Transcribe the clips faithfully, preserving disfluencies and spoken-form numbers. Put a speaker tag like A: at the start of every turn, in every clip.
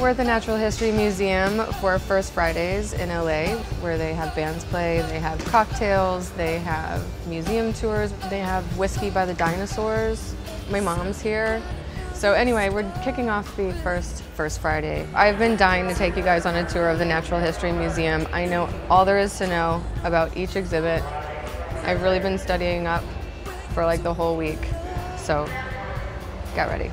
A: We're at the Natural History Museum for First Fridays in L A, where they have bands play, they have cocktails, they have museum tours, they have Whiskey by the Dinosaurs. My mom's here. So anyway, we're kicking off the first First Friday. I've been dying to take you guys on a tour of the Natural History Museum. I know all there is to know about each exhibit. I've really been studying up for like the whole week. So get ready.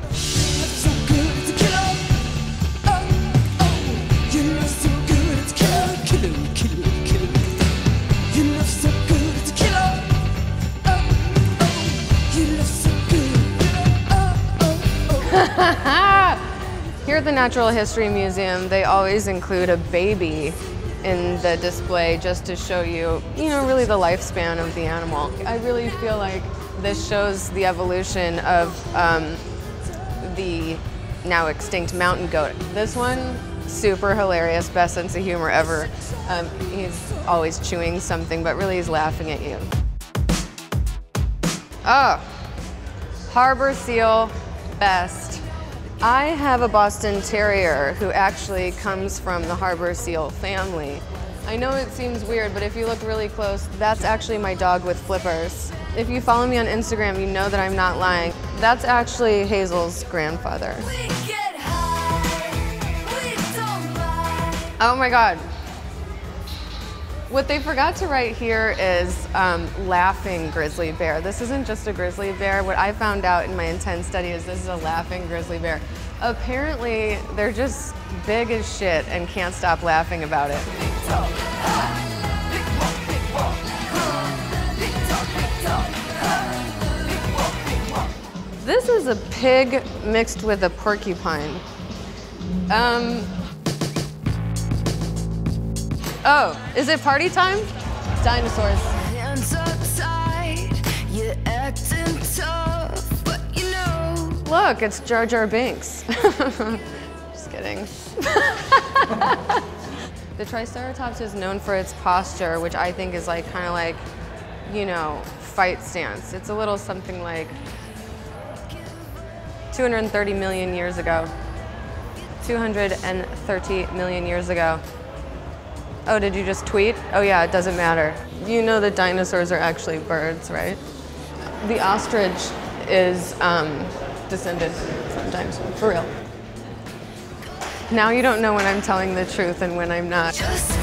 A: Here at the Natural History Museum, they always include a baby in the display just to show you, you know, really the lifespan of the animal. I really feel like this shows the evolution of um, the now extinct mountain goat. This one, super hilarious, best sense of humor ever. Um, he's always chewing something, but really he's laughing at you. Oh, harbor seal, best. I have a Boston Terrier who actually comes from the harbor seal family. I know it seems weird, but if you look really close, that's actually my dog with flippers. If you follow me on Instagram, you know that I'm not lying. That's actually Hazel's grandfather. Oh my God. What they forgot to write here is um, laughing grizzly bear. This isn't just a grizzly bear. What I found out in my intense study is this is a laughing grizzly bear. Apparently, they're just big as shit and can't stop laughing about it. This is a pig mixed with a porcupine. Um, Oh, is it party time? Dinosaurs. Hands are tied, you're acting tough, but you know. Look, it's Jar Jar Binks. Just kidding. The Triceratops is known for its posture, which I think is like kind of like, you know, fight stance. It's a little something like two hundred thirty million years ago. two hundred thirty million years ago. Oh, did you just tweet? Oh yeah, it doesn't matter. You know that dinosaurs are actually birds, right? The ostrich is um, descended from dinosaurs, for real. Now you don't know when I'm telling the truth and when I'm not.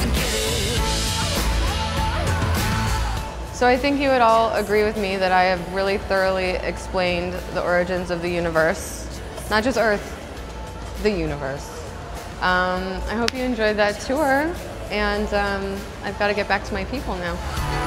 A: So I think you would all agree with me that I have really thoroughly explained the origins of the universe. Not just Earth, the universe. Um, I hope you enjoyed that tour. And um, I've got to get back to my people now.